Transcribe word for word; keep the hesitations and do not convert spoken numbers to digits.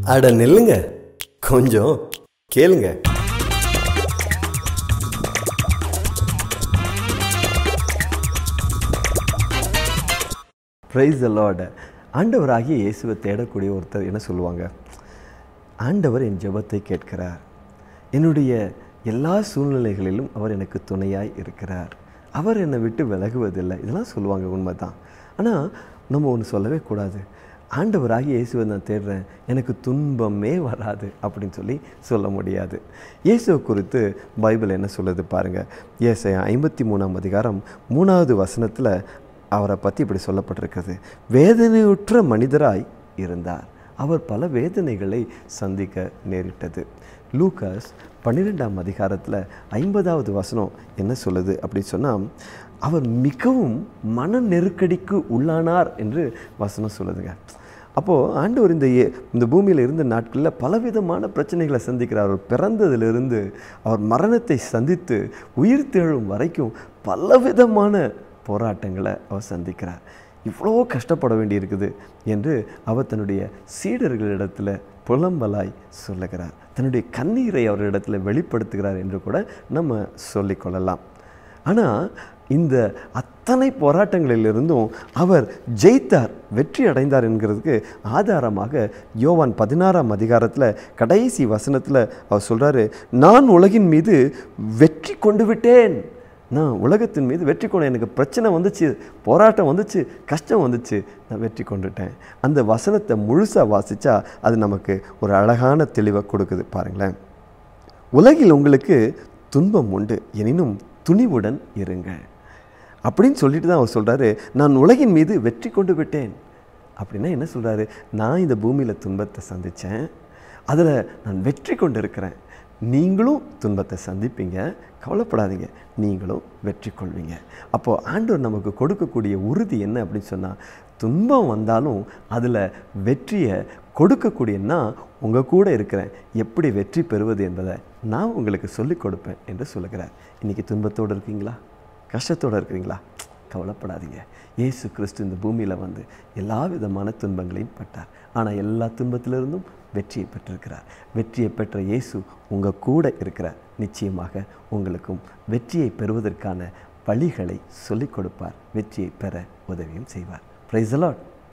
அட நில்லுங்க, கொஞ்சம் கேளுங்க. Praise the lord. ஆண்டவராகிய இயேசுவை தேடக்கூடிய ஒருத்தர் என்ன சொல்லுவாங்க? ஆண்டவர் என் ஜெபத்தை கேட்கிறார், என்னுடைய எல்லா சூழ்நிலைகளிலும் அவர் எனக்கு துணையாய் இருக்கிறார், அவர் என்னை விட்டு விலகுவதில்லை, இதெல்லாம் சொல்லுவாங்க. உண்மை தான். ஆனால் நம்ம ஒன்று சொல்லவே கூடாது, ஆண்டவராகிய இயேசுவை நான் தேடுறேன், எனக்கு துன்பமே வராது அப்படின்னு சொல்லி சொல்ல முடியாது. இயேசுவை குறித்து பைபிள் என்ன சொல்லுது பாருங்கள். ஏசாயா ஐம்பத்தி மூணாம் அதிகாரம் மூணாவது வசனத்தில் அவரை பற்றி இப்படி சொல்லப்பட்டிருக்கிறது. வேதனையுற்ற மனிதராய் இருந்தார், அவர் பல வேதனைகளை சந்திக்க நேரிட்டது. லூகாஸ் பன்னிரெண்டாம் அதிகாரத்தில் ஐம்பதாவது வசனம் என்ன சொல்லுது அப்படின்னு சொன்னால், அவர் மிகவும் மன நெருக்கடிக்கு உள்ளானார் என்று வசனம் சொல்லுதுங்க. அப்போது ஆண்டவர் இந்த இந்த பூமியில் இருந்த நாட்களில் பலவிதமான பிரச்சனைகளை சந்திக்கிறார். அவர் பிறந்ததிலிருந்து அவர் மரணத்தை சந்தித்து உயிர் தெழும் வரைக்கும் பலவிதமான போராட்டங்களை அவர் சந்திக்கிறார். இவ்வளோ கஷ்டப்பட வேண்டியிருக்குது என்று அவர் தன்னுடைய சீடர்களிடத்தில் புலம்பலாய் சொல்லுகிறார். தன்னுடைய கண்ணீரை அவரிடத்தில் வெளிப்படுத்துகிறார் என்று கூட நம்ம சொல்லிக்கொள்ளலாம். ஆனால் இந்த அத்தனை போராட்டங்களிலிருந்தும் அவர் ஜெயித்தார், வெற்றி அடைந்தார் என்கிறதுக்கு ஆதாரமாக யோவான் பதினாறாம் அதிகாரத்தில் கடைசி வசனத்தில் அவர் சொல்கிறாரு, நான் உலகின் மீது வெற்றி கொண்டு விட்டேன், நான் உலகத்தின் மீது வெற்றி கொண்டு, எனக்கு பிரச்சனை வந்துச்சு, போராட்டம் வந்துச்சு, கஷ்டம் வந்துச்சு, நான் வெற்றி கொண்டுட்டேன். அந்த வசனத்தை முழுசாக வாசித்தா அது நமக்கு ஒரு அழகான தெளிவை கொடுக்குது. பாருங்களேன், உலகில் உங்களுக்கு துன்பம் உண்டு, எனினும் துணிவுடன் இருங்க அப்படின்னு சொல்லிட்டு தான் அவர் சொல்கிறாரு, நான் உலகின் மீது வெற்றி கொண்டு விட்டேன். அப்படின்னா என்ன சொல்கிறாரு? நான் இந்த பூமியில் துன்பத்தை சந்தித்தேன், அதில் நான் வெற்றி கொண்டு இருக்கிறேன். நீங்களும் துன்பத்தை சந்திப்பீங்க, கவலைப்படாதீங்க, நீங்களும் வெற்றி கொள்வீங்க. அப்போது ஆண்டவர் நமக்கு கொடுக்கக்கூடிய உறுதி என்ன அப்படின்னு சொன்னால், துன்பம் வந்தாலும் அதில் வெற்றியை கொடுக்கக்கூடியன்னா உங்கள் கூட இருக்கிறேன், எப்படி வெற்றி பெறுவது என்பதை நான் உங்களுக்கு சொல்லிக் கொடுப்பேன் என்று சொல்லுகிறார். இன்றைக்கி துன்பத்தோடு இருக்கீங்களா? கஷ்டத்தோடு இருக்கிறீங்களா? கவலைப்படாதீங்க. இயேசு கிறிஸ்து இந்த பூமியில் வந்து எல்லா விதமான துன்பங்களையும் பட்டார், ஆனால் எல்லா துன்பத்திலிருந்தும் வெற்றியை பெற்றிருக்கிறார். வெற்றியை பெற்ற இயேசு உங்கள் கூட இருக்கிறார். நிச்சயமாக உங்களுக்கும் வெற்றியை பெறுவதற்கான வழிகளை சொல்லிக் கொடுப்பார், வெற்றியை பெற உதவியும் செய்வார். Praise the Lord.